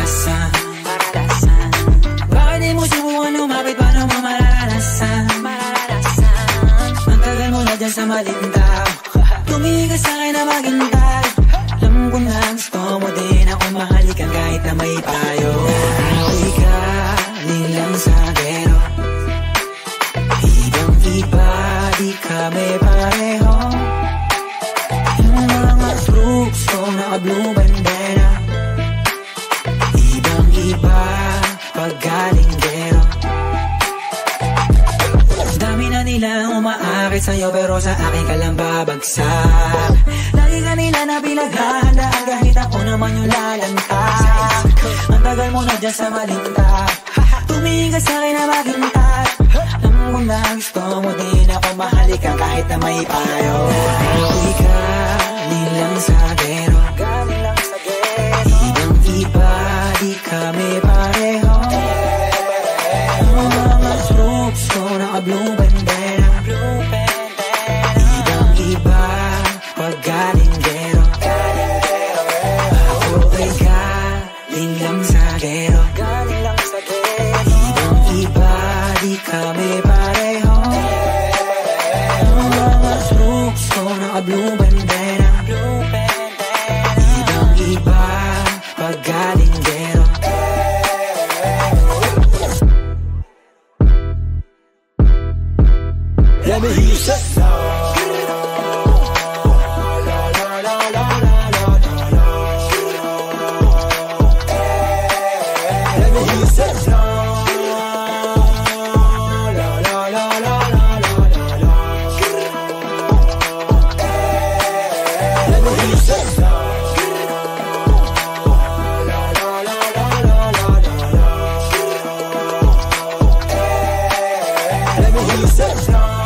maranasan. Bakit di mo subukan lumapit, paano mo maranasan? Ang tagal mo na dyan sa maling tao, tumigil ka sa'kin na maghintay. Alam ko na gusto mo din ako mahalikan kahit na may payo. Ako'y galing lang sa gero, ibang iba, di kami pareho. Yung mga troops ko naka-blue bandera, ibang iba pag galing gero. Dami na nilang umaakit sa'yo pero sa akin ka lang babagsak. Lagi ka nila na pinaghahandaan kahit ako naman yung lalantad. Ang tagal mo na dyan sa malinta, tumingin ka sa'kin na maghintay. Alam mo na gusto mo din ako mahalikan kahit na may payo. Ako'y galing lang sa gero, ibang iba, di kami pareho. Yung mga troops ko naka-blue bandera, ibang iba pag galing gero. Ako'y galing lang sa gero, ibang iba, di kami pareho. Yung mga troops ko naka-blue bandera, ibang iba pag galing gero. Let me hear you say let me hear you say let me hear you say let me hear you say